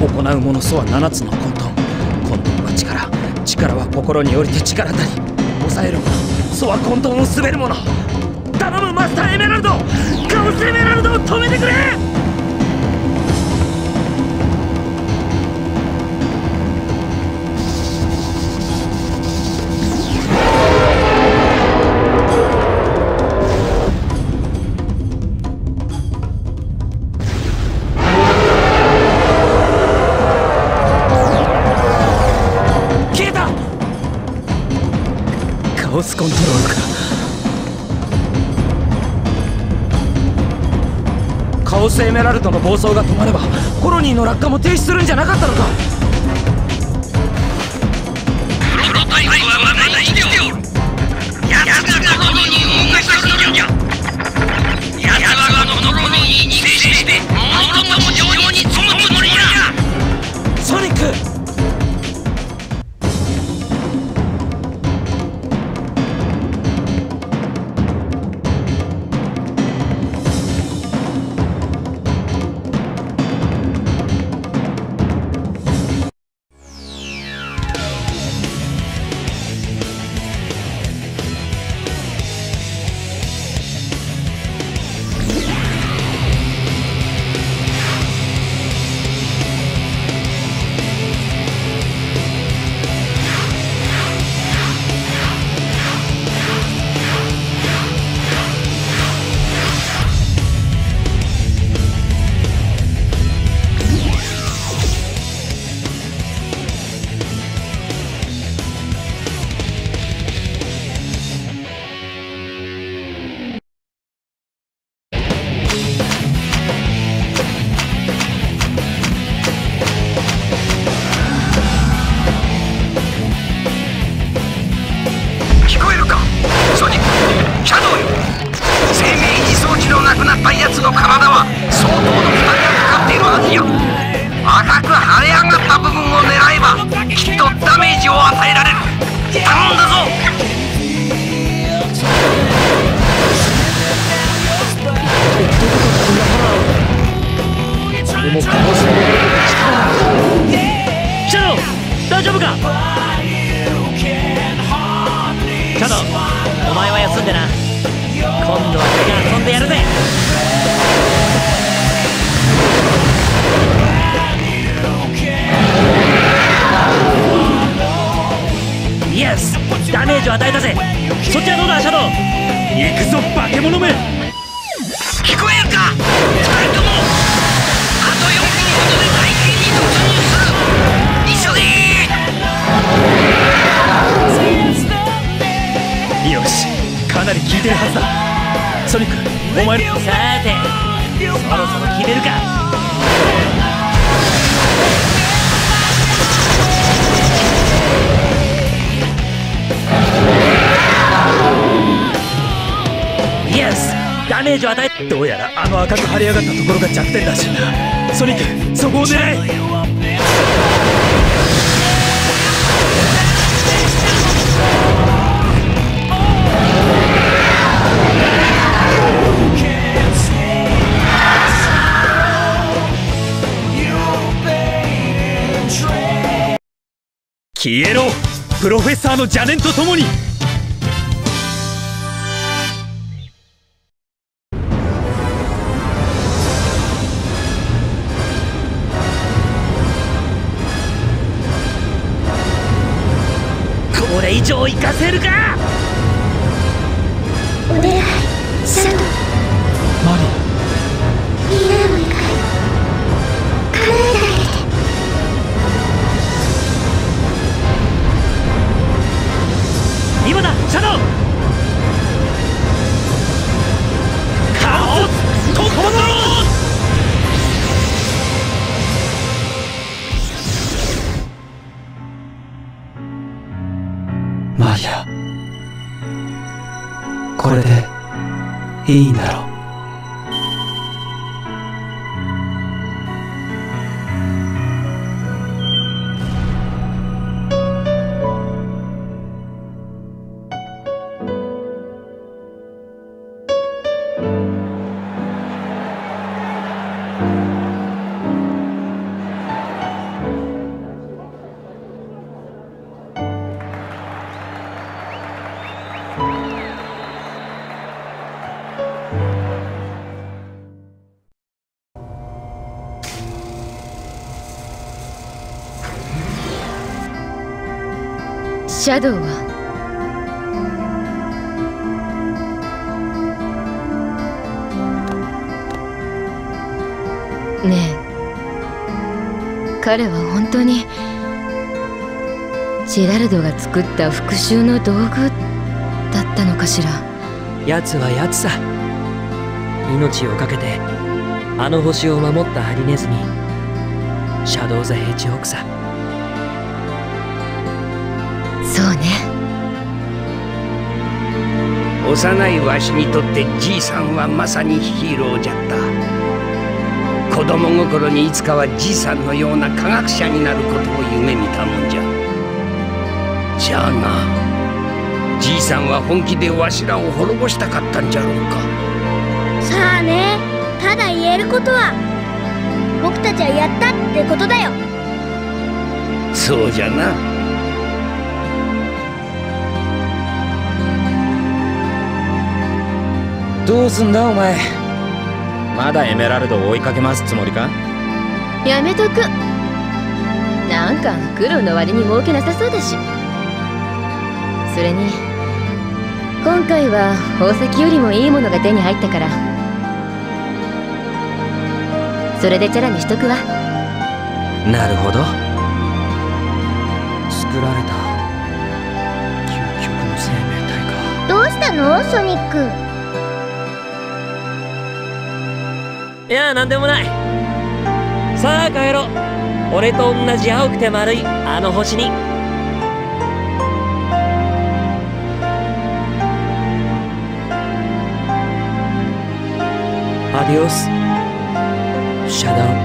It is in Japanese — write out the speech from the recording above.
行うものそは7つの混沌。混沌は力、力は心によりて力たり。抑えるものそは混沌を滑るもの。頼むマスターエメラルド、カオスエメラルドを止めてくれ。カオスコントロールか。カオスエメラルドの暴走が止まればコロニーの落下も停止するんじゃなかったのか。 プロトタイプはまだ生きておる。奴がコロニーを動かしているんじゃ。奴はこのコロニーに寄生してもろとも上々に積むつもりや。 ソニック、大丈夫か。シャドウ、お前は休んでな。今度は手が遊んでやるぜ。イエス、ダメージを与えたぜ。そっちはどうだシャドウ。行くぞ化け物め。 聞こえるか。2人ともあと4分ほどで大剣に突入する。急げ。 よし、かなり効いてるはずだ。ソニック、お前さてそろそろ決めるか。イエス、ダメージを与え。どうやらあの赤く腫れ上がったところが弱点らしいな。ソニック、そこを狙え。消えろ、プロフェッサーの邪念とともに。これ以上行かせるか。 お願い、シャドウ。 マリ、 みんなの願い叶えてあげて。 今だシャドウ。カオスコントロール。マリア、これでいいんだろう。 シャドウはねえ、彼は本当にジェラルドが作った復讐の道具だったのかしら。 奴は奴さ。命を懸けてあの星を守ったハリネズミ、シャドウ・ザ・ヘッジホークさ。 そうね。 幼いわしにとってじいさんはまさにヒーローじゃった。子供心にいつかはじいさんのような科学者になることを夢見たもんじゃ。じゃあな、じいさんは本気でわしらを滅ぼしたかったんじゃろうか。 さあね、ただ言えることは僕たちはやったってことだよ。 そうじゃな。 どうすんだお前、まだエメラルドを追いかけ回すつもりか。 やめとく。なんか苦労の割に儲けなさそうだし。それに今回は宝石よりもいいものが手に入ったから、それでチャラにしとくわ。 なるほど。作られた究極の生命体か。 どうしたのソニック。 いや、なんでもない。さあ帰ろう。俺と同じ青くて丸いあの星に。アディオス、シャドウ。